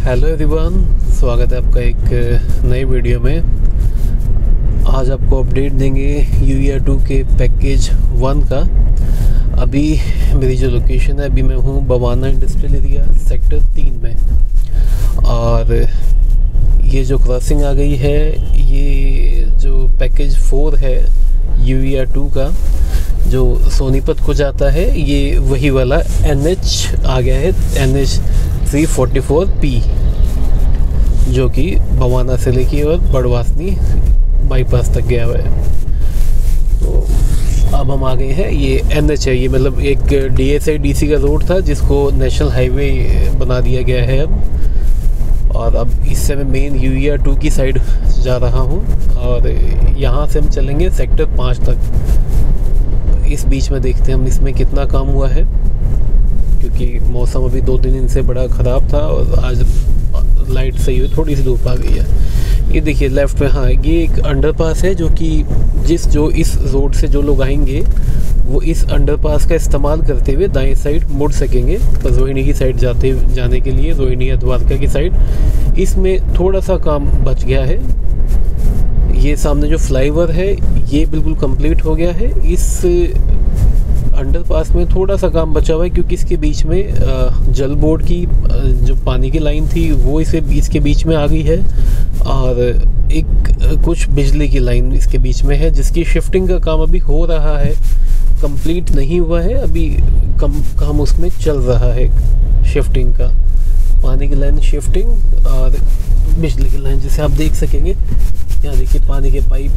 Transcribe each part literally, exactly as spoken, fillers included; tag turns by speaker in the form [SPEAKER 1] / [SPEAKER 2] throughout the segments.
[SPEAKER 1] Hello everyone, स्वागत है आपका एक नए वीडियो में। आज आपको अपडेट देंगे यूईआर टू के पैकेज वन का। अभी मेरी जो लोकेशन है, अभी मैं हूँ बवाना इंडस्ट्रियल एरिया सेक्टर तीन में, और ये जो क्रॉसिंग आ गई है, ये जो पैकेज फोर है यूईआर टू का, जो सोनीपत को जाता है, ये वही वाला एनएच आ गया है, NH three forty four P, जो कि बवाना से लेके और बड़वासनी बाईपास तक गया हुआ है। तो अब हम आ गए हैं, ये एनएच है, ये मतलब एक डीएसआई डीसी का रोड था जिसको नेशनल हाईवे बना दिया गया है अब। और अब इससे मैं मेन यूईआर टू की साइड जा रहा हूँ, और यहाँ से हम चलेंगे सेक्टर पाँच तक। इस बीच में देखते हैं हम इसमें कितना काम हुआ है, क्योंकि मौसम अभी दो तीन दिन से बड़ा ख़राब था और आज लाइट सही हुई, थोड़ी सी धूप आ गई है। ये देखिए लेफ़्ट में, हाँ, ये एक अंडरपास है, जो कि जिस जो इस रोड से जो लोग आएंगे वो इस अंडरपास का इस्तेमाल करते हुए दाएं साइड मुड़ सकेंगे, बस रोहिणी की साइड जाते जाने के लिए, रोहिणी या द्वारका की साइड। इसमें थोड़ा सा काम बच गया है। ये सामने जो फ्लाईओवर है ये बिल्कुल कंप्लीट हो गया है। इस अंडरपास में थोड़ा सा काम बचा हुआ है, क्योंकि इसके बीच में जल बोर्ड की जो पानी की लाइन थी वो इसे इसके बीच में आ गई है, और एक कुछ बिजली की लाइन इसके बीच में है, जिसकी शिफ्टिंग का काम अभी हो रहा है, कंप्लीट नहीं हुआ है अभी, कम काम उसमें चल रहा है शिफ्टिंग का। पानी की लाइन शिफ्टिंग और बिजली की लाइन, जैसे आप देख सकेंगे यहाँ देखिए पानी के पाइप,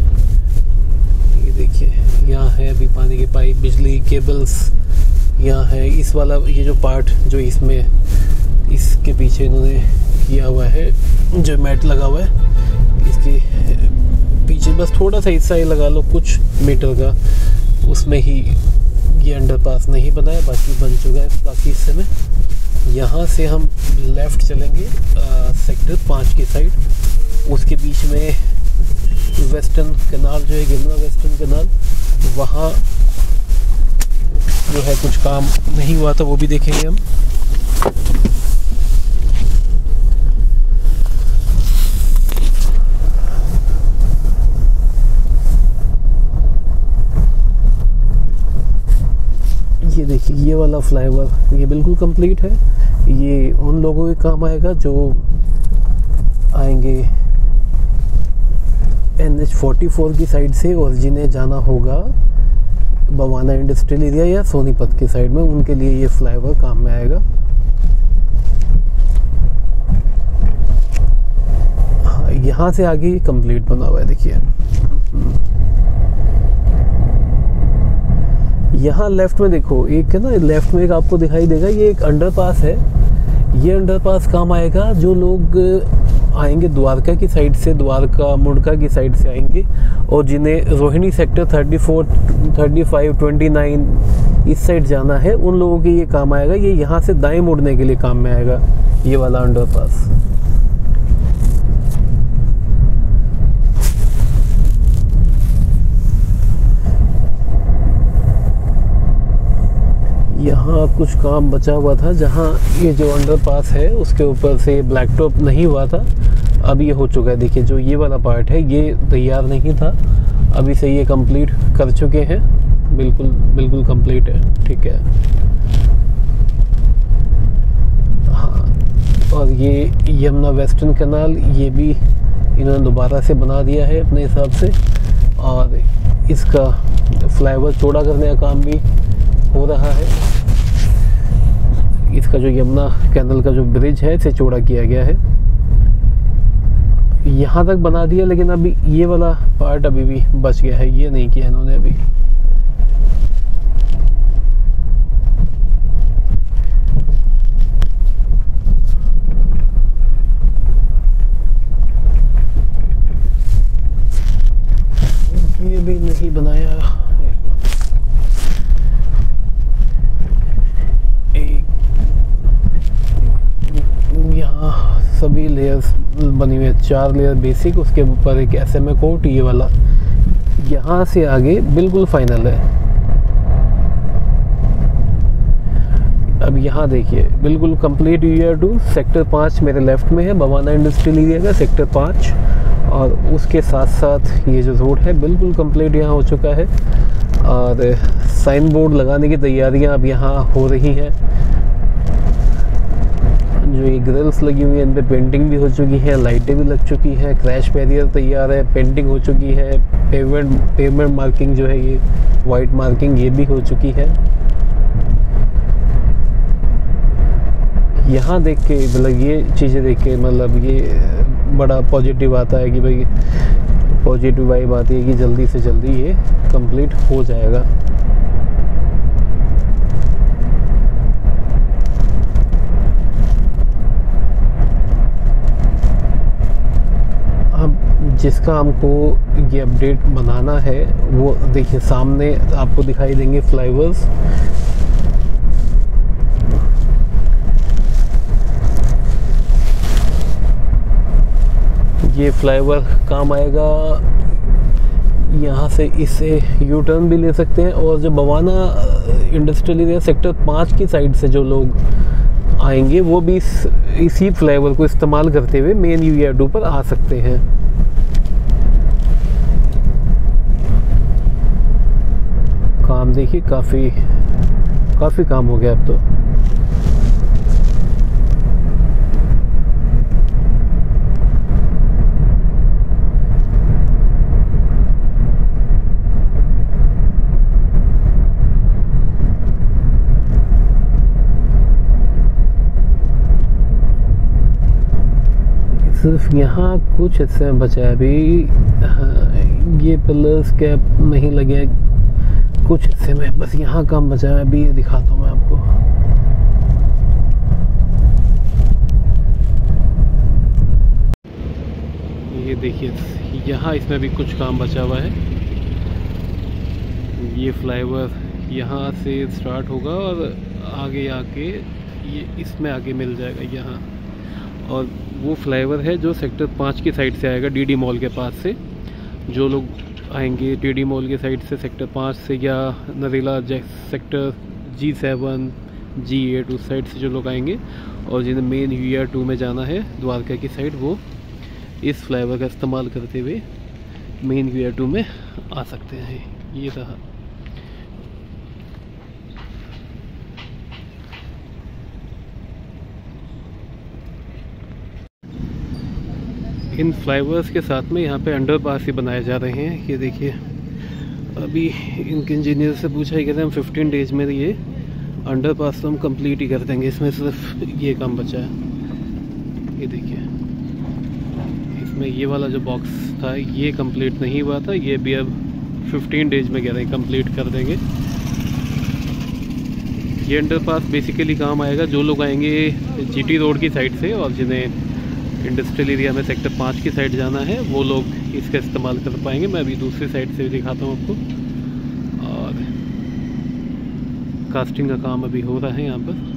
[SPEAKER 1] ये देखिए यहाँ है अभी पानी के पाइप, बिजली केबल्स यहाँ है। इस वाला ये जो पार्ट जो इसमें इसके पीछे इन्होंने किया हुआ है, जो मैट लगा हुआ है, इसके पीछे बस थोड़ा सा हिस्सा ही लगा लो कुछ मीटर का, उसमें ही ये अंडरपास नहीं बनाया, बाकी बन चुका है बाकी हिस्से में। यहाँ से हम लेफ़्ट चलेंगे आ, सेक्टर पाँच की साइड। उसके बीच में वेस्टर्न कैनाल जो है, गिमला वेस्टर्न कैनाल, वहाँ जो है कुछ काम नहीं हुआ था, वो भी देखेंगे हम। ये देखिए ये वाला फ्लाईओवर ये बिल्कुल कंप्लीट है। ये उन लोगों के काम आएगा जो आएंगे एन एच फोर्टी फोर की साइड से, और जिन्हें जाना होगा बवाना इंडस्ट्रियल एरिया या सोनीपत की साइड में, उनके लिए ये फ्लाईओवर काम में आएगा। हाँ, यहाँ से आगे कंप्लीट बना हुआ है, देखिए यहाँ लेफ्ट में देखो, एक है ना लेफ्ट में एक आपको दिखाई देगा, ये एक अंडरपास है। ये अंडरपास काम आएगा जो लोग आएंगे द्वारका की साइड से, द्वारका मुड़का की साइड से आएंगे, और जिन्हें Rohini sector thirty four, thirty five, twenty nine इस साइड जाना है, उन लोगों के ये काम आएगा। ये यहाँ से दाएं मुड़ने के लिए काम में आएगा ये वाला अंडरपास। यहाँ कुछ काम बचा हुआ था, जहाँ ये जो अंडरपास है उसके ऊपर से ब्लैक टॉप नहीं हुआ था, अब ये हो चुका है। देखिए जो ये वाला पार्ट है ये तैयार नहीं था, अभी से ये कंप्लीट कर चुके हैं, बिल्कुल बिल्कुल कंप्लीट है, ठीक है। हाँ, और ये यमुना वेस्टर्न कैनाल ये भी इन्होंने दोबारा से बना दिया है अपने हिसाब से, और इसका फ्लाईओवर चौड़ा करने का काम भी हो रहा है। इसका जो यमुना कैनाल का जो ब्रिज है इसे चौड़ा किया गया है, यहाँ तक बना दिया, लेकिन अभी ये वाला पार्ट अभी भी बच गया है, ये नहीं किया इन्होंने अभी। ये भी नहीं बनाया। सभी लेयर्स बनी हुई है, चार लेयर बेसिक, उसके ऊपर एक एस एम ए कोट, ये वाला यहाँ से आगे बिल्कुल फाइनल है। अब यहाँ देखिए बिल्कुल complete U E R two sector पाँच मेरे लेफ़्ट में है, बवाना इंडस्ट्रियल एरिया का सेक्टर पाँच, और उसके साथ साथ ये जो रोड है बिल्कुल कंप्लीट यहाँ हो चुका है। और साइन बोर्ड लगाने की तैयारियाँ अब यहाँ हो रही हैं। जो ये ग्रिल्स लगी हुई हैं इन पे पेंटिंग भी हो चुकी है, लाइटें भी लग चुकी हैं, क्रैश बैरियर तैयार है, पेंटिंग हो चुकी है, पेवमेंट पेवमेंट मार्किंग जो है ये वाइट मार्किंग ये भी हो चुकी है। यहाँ देख के मतलब ये चीज़ें देख के मतलब ये बड़ा पॉजिटिव आता है कि भाई पॉजिटिव वाइब आती है कि जल्दी से जल्दी ये कंप्लीट हो जाएगा। अब जिसका हमको ये अपडेट बनाना है वो देखिए सामने आपको दिखाई देंगे फ्लाईओवर्स। ये फ्लाईओवर काम आएगा, यहाँ से इससे यू टर्न भी ले सकते हैं। और जो बवाना इंडस्ट्रियल एरिया सेक्टर पाँच की साइड से जो लोग आएंगे वो भी इस, इसी फ्लाईओवर को इस्तेमाल करते हुए main U E R two पर आ सकते हैं। काम देखिए काफ़ी काफ़ी काम हो गया अब तो। सिर्फ यहाँ कुछ हिस्से में बचा है अभी। हाँ, ये पिलर्स कैप नहीं लगे, कुछ हिस्से में बस यहाँ काम बचा है अभी। ये दिखाता हूँ मैं आपको। ये देखिए यहाँ इसमें भी कुछ काम बचा हुआ है। ये फ्लाईओवर यहाँ से स्टार्ट होगा और आगे आके ये इसमें आगे मिल जाएगा यहाँ। और वो फ्लाईओवर है जो सेक्टर पाँच की साइड से आएगा, डीडी मॉल के पास से। जो लोग आएंगे डीडी मॉल के साइड से सेक्टर पाँच से या Narela sector G seven G eight उस साइड से जो लोग आएंगे और जिन्हें main U E R two में जाना है द्वारका की साइड, वो इस फ्लाईओवर का इस्तेमाल करते हुए main U E R two में आ सकते हैं। ये रहा। इन फ्लाईओवर्स के साथ में यहाँ पे अंडरपास ही बनाए जा रहे हैं। ये देखिए अभी इनके इंजीनियर से पूछा ही कहते हैं हम फिफ्टीन डेज में ये अंडरपास तो हम कंप्लीट ही कर देंगे, इसमें सिर्फ ये काम बचा है। ये देखिए इसमें ये वाला जो बॉक्स था ये कंप्लीट नहीं हुआ था, ये भी अब फिफ्टीन डेज में कह रहे हैं कंप्लीट कर देंगे। ये अंडरपास बेसिकली काम आएगा जो लोग आएंगे जीटी रोड की साइड से और जिन्हें इंडस्ट्रियल एरिया में सेक्टर पाँच की साइड जाना है वो लोग इसका इस्तेमाल कर पाएंगे। मैं अभी दूसरी साइड से भी दिखाता हूँ आपको। और कास्टिंग का काम अभी हो रहा है यहाँ पर।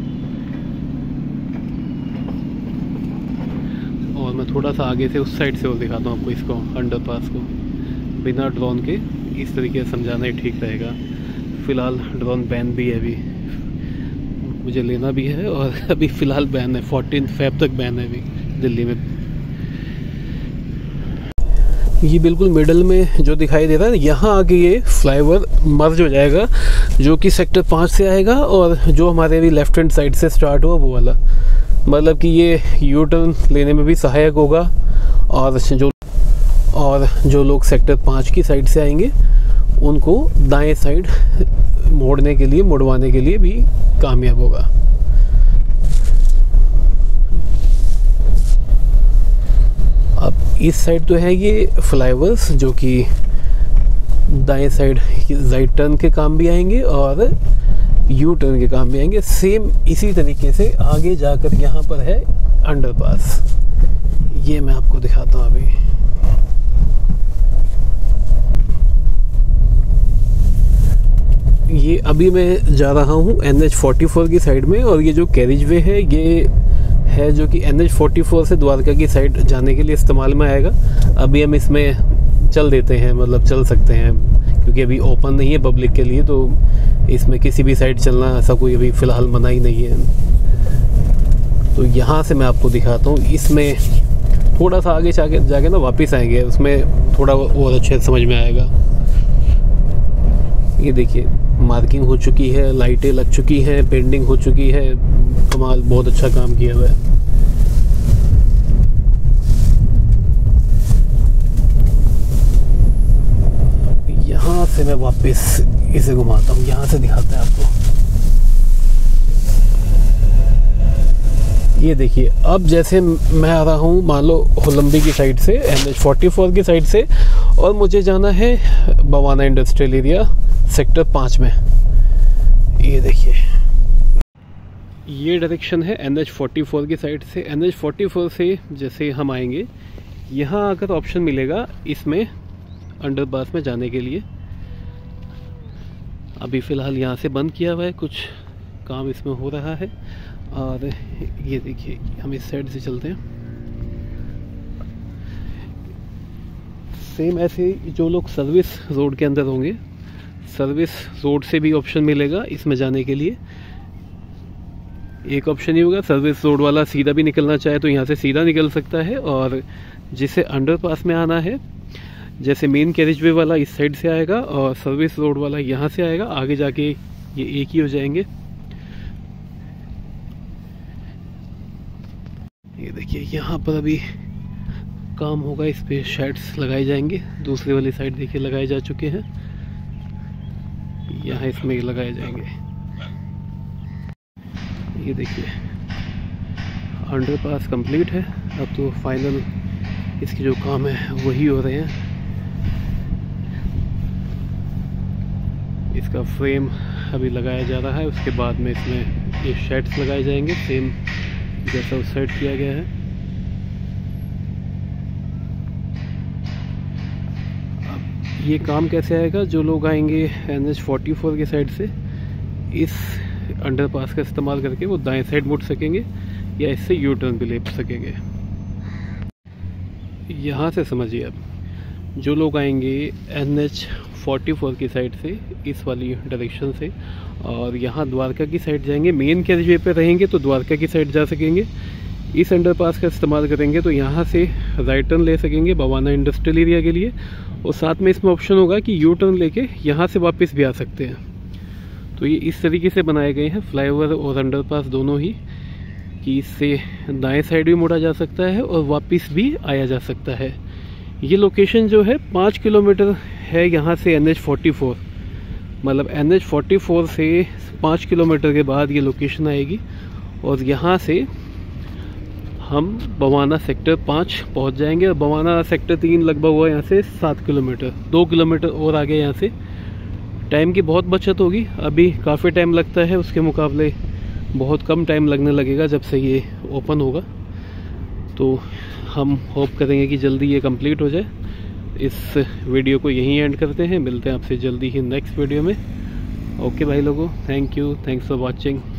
[SPEAKER 1] और मैं थोड़ा सा आगे से उस साइड से और दिखाता हूँ आपको इसको, अंडरपास को बिना ड्रोन के। इस तरीके से समझाना ही ठीक रहेगा। फ़िलहाल ड्रोन बैन भी है, अभी मुझे लेना भी है और अभी फ़िलहाल बैन है, फोर्टीन फेब तक बैन है अभी दिल्ली में। ये बिल्कुल मिडल में जो दिखाई दे रहा है यहाँ आके ये फ्लाईओवर मर्ज हो जाएगा, जो कि सेक्टर पाँच से आएगा और जो हमारे अभी लेफ्ट हैंड साइड से स्टार्ट हुआ वो वाला, मतलब कि ये यू टर्न लेने में भी सहायक होगा। और जो और जो लोग सेक्टर पाँच की साइड से आएंगे उनको दाएं साइड मोड़ने के लिए मुड़वाने के लिए भी कामयाब होगा। अब इस साइड तो है ये फ्लाईओवर्स जो कि दाएं साइड राइट टर्न के काम भी आएंगे और यू टर्न के काम भी आएंगे। सेम इसी तरीके से आगे जाकर यहाँ पर है अंडरपास, ये मैं आपको दिखाता हूँ अभी। ये अभी मैं जा रहा हूँ एन एच फोर्टी फोर की साइड में और ये जो कैरिज वे है ये है जो कि एन एच फोर्टी फोर से द्वारका की साइड जाने के लिए इस्तेमाल में आएगा। अभी हम इसमें चल देते हैं, मतलब चल सकते हैं क्योंकि अभी ओपन नहीं है पब्लिक के लिए, तो इसमें किसी भी साइड चलना ऐसा कोई अभी फ़िलहाल मना ही नहीं है। तो यहाँ से मैं आपको दिखाता हूँ, इसमें थोड़ा सा आगे जाके जाके ना वापस आएंगे, उसमें थोड़ा और अच्छे से समझ में आएगा। ये देखिए मार्किंग हो चुकी है, लाइटें लग चुकी हैं, पेंटिंग हो चुकी है, कमाल, बहुत अच्छा काम किया हुआ है। यहाँ से मैं वापस इसे घुमाता हूँ, यहाँ से दिखाते हैं आपको। ये देखिए अब जैसे मैं आ रहा हूँ मान लो होलंबी की साइड से, एन एच फोर्टी फोर की साइड से, और मुझे जाना है बवाना इंडस्ट्रियल एरिया सेक्टर पाँच में। ये देखिए ये डायरेक्शन है एन एच फोर्टी फोर की साइड से। एन एच फोर्टी फोर से जैसे हम आएंगे, यहाँ आकर ऑप्शन मिलेगा इसमें अंडरपास में जाने के लिए। अभी फ़िलहाल यहाँ से बंद किया हुआ है, कुछ काम इसमें हो रहा है। और ये देखिए हम इस साइड से चलते हैं। सेम ऐसे जो लोग सर्विस रोड के अंदर होंगे, सर्विस रोड से भी ऑप्शन मिलेगा इसमें जाने के लिए। एक ऑप्शन ही होगा, सर्विस रोड वाला सीधा भी निकलना चाहे तो यहाँ से सीधा निकल सकता है, और जिसे अंडरपास में आना है जैसे मेन कैरेजवे वाला इस साइड से आएगा और सर्विस रोड वाला यहाँ से आएगा। आगे जाके ये एक ही हो जाएंगे। ये देखिए यहाँ पर अभी काम होगा, इस पे शेड्स लगाए जाएंगे। दूसरी वाली साइड देखिए लगाए जा चुके हैं, यहाँ इसमें लगाए जाएंगे। ये देखिए अंडरपास कंप्लीट है, अब तो फाइनल इसके जो काम है वही हो रहे हैं। इसका फ्रेम अभी लगाया जा रहा है, उसके बाद में इसमें ये शेड्स लगाए जाएंगे सेम जैसा उस साइड किया गया है। अब ये काम कैसे आएगा, जो लोग आएंगे एन एच फोर्टी फोर के साइड से, इस अंडरपास का इस्तेमाल करके वो दाएं साइड मुड़ सकेंगे या इससे यू टर्न भी ले सकेंगे। यहाँ से समझिए, अब जो लोग आएंगे एन एच फोर्टी फोर की साइड से, इस वाली डायरेक्शन से, और यहाँ द्वारका की साइड जाएंगे, मेन कैरेजवे पे रहेंगे तो द्वारका की साइड जा सकेंगे। इस अंडरपास का इस्तेमाल करेंगे तो यहाँ से राइट टर्न ले सकेंगे बवाना इंडस्ट्रियल एरिया के लिए, और साथ में इसमें ऑप्शन होगा कि यू टर्न लेके यहाँ से वापस भी आ सकते हैं। तो ये इस तरीके से बनाए गए हैं फ्लाईओवर और अंडरपास दोनों ही, कि इससे दाएं साइड भी मुड़ा जा सकता है और वापस भी आया जा सकता है। ये लोकेशन जो है पाँच किलोमीटर है यहाँ से एन एच फोर्टी फोर, मतलब एन एच फोर्टी फोर से पाँच किलोमीटर के बाद ये लोकेशन आएगी, और यहाँ से हम बवाना सेक्टर पाँच पहुँच जाएंगे। और बवाना सेक्टर तीन लगभग हुआ यहाँ से सात किलोमीटर, दो किलोमीटर और आगे यहाँ से। टाइम की बहुत बचत होगी, अभी काफ़ी टाइम लगता है, उसके मुकाबले बहुत कम टाइम लगने लगेगा जब से ये ओपन होगा। तो हम होप करेंगे कि जल्दी ये कंप्लीट हो जाए। इस वीडियो को यहीं एंड करते हैं, मिलते हैं आपसे जल्दी ही नेक्स्ट वीडियो में। ओके भाई लोगों, thank you, thanks for watching.